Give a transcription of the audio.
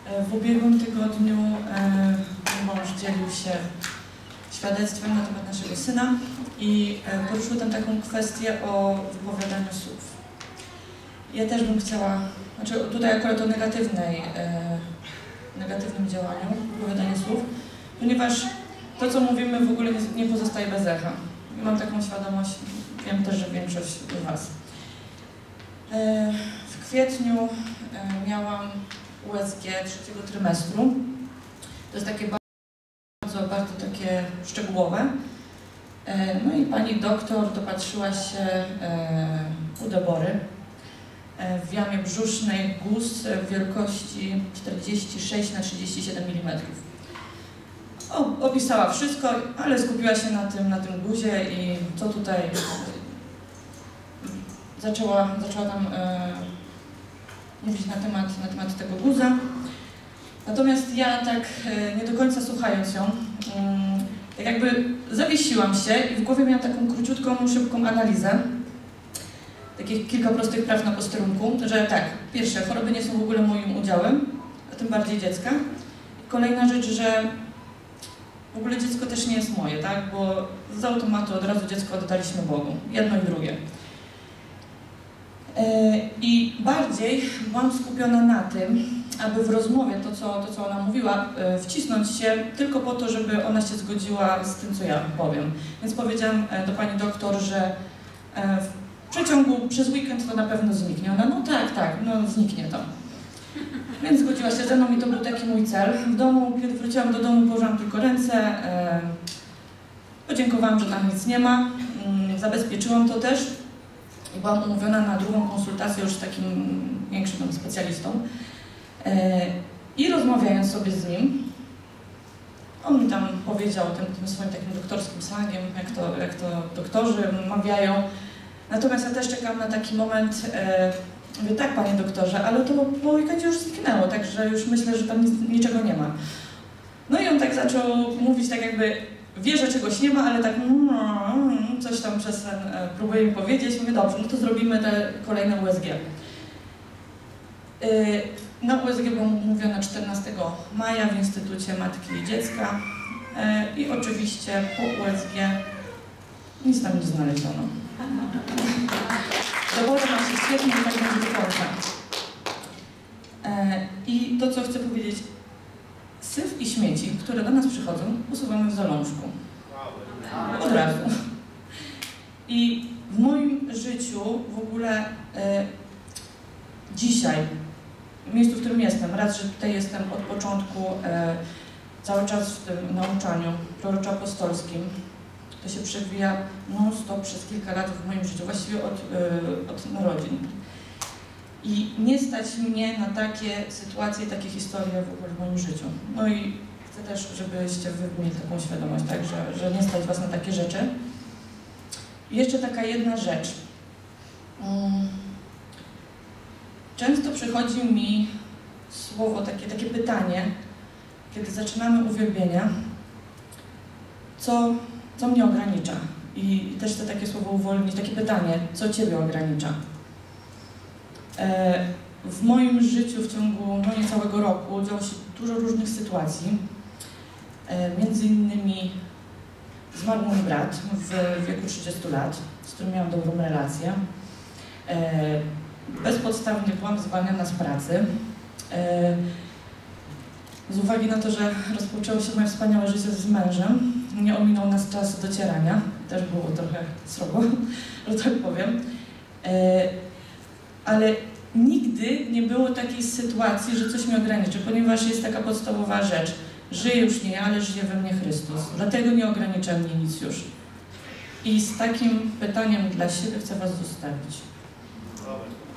W ubiegłym tygodniu mąż dzielił się świadectwem na temat naszego syna i poruszył tam taką kwestię o wypowiadaniu słów. Ja też bym chciała, znaczy tutaj akurat o negatywnym działaniu, wypowiadaniu słów, ponieważ to, co mówimy, w ogóle nie pozostaje bez echa. I mam taką świadomość, wiem też, że większość z Was. W kwietniu miałam USG trzeciego trymestru. To jest takie bardzo takie szczegółowe. No i pani doktor dopatrzyła się u Debory w jamie brzusznej guz wielkości 46 na 37 mm. Opisała wszystko, ale skupiła się na tym guzie i co tutaj zaczęła tam mówić na temat tego guza. Natomiast ja tak nie do końca słuchając ją, tak jakby zawiesiłam się i w głowie miałam taką króciutką, szybką analizę. Takich kilka prostych praw na posterunku, że tak, pierwsze, choroby nie są w ogóle moim udziałem, a tym bardziej dziecka. Kolejna rzecz, że w ogóle dziecko też nie jest moje, tak? Bo z automatu od razu dziecko oddaliśmy Bogu. Jedno i drugie. I bardziej byłam skupiona na tym, aby w rozmowie to, co ona mówiła, wcisnąć się tylko po to, żeby ona się zgodziła z tym, co ja powiem. Więc powiedziałam do pani doktor, że przez weekend to na pewno zniknie. Ona, no tak, zniknie to. Więc zgodziła się ze mną i to był taki mój cel. W domu, kiedy wróciłam do domu, położyłam tylko ręce, podziękowałam, że tam nic nie ma, zabezpieczyłam to też i byłam umówiona na drugą konsultację już z takim większym specjalistą. I rozmawiając sobie z nim, on mi tam powiedział tym swoim takim doktorskim slangiem, jak to doktorzy mawiają. Natomiast ja też czekam na taki moment, mówię, tak, panie doktorze, ale to po weekendzie już zniknęło, także już myślę, że tam niczego nie ma. No i on tak zaczął mówić, tak jakby wie, że czegoś nie ma, ale tak coś tam przez ten próbuje mi powiedzieć. Mówię, dobrze, no to zrobimy te kolejne USG. Na USG było mówione 14 maja w Instytucie Matki i Dziecka i oczywiście po USG nic tam nie znaleziono. Dowody nam się świetnie i tak będzie do końca. I to, co chcę powiedzieć, syf i śmieci, które do nas przychodzą, usuwamy w zalążku. Od razu. I w moim życiu w ogóle dzisiaj, w miejscu, w którym jestem, raz, że tutaj jestem od początku cały czas w tym nauczaniu proroczo-apostolskim, to się przewija non-stop przez kilka lat w moim życiu, właściwie od narodzin. I nie stać mnie na takie sytuacje, takie historie w ogóle w moim życiu. No i chcę też, żebyście wy mieli taką świadomość, tak, że nie stać was na takie rzeczy. I jeszcze taka jedna rzecz. Często przychodzi mi słowo, takie pytanie, kiedy zaczynamy uwielbienia, co mnie ogranicza? I też chcę takie słowo uwolnić, takie pytanie, co ciebie ogranicza? W moim życiu w ciągu niecałego roku działo się dużo różnych sytuacji. Między innymi zmarł mój brat w wieku 30 lat, z którym miałam dobrą relację. Bezpodstawnie byłam zwalniana z pracy. Z uwagi na to, że rozpoczęło się moje wspaniałe życie z mężem, nie ominął nas czas docierania. Też było trochę srogo, że tak powiem. Ale nigdy nie było takiej sytuacji, że coś mnie ograniczy, ponieważ jest taka podstawowa rzecz. Żyję już nie ja, ale żyje we mnie Chrystus. Dlatego nie ogranicza mnie nic już. I z takim pytaniem dla siebie chcę was zostawić.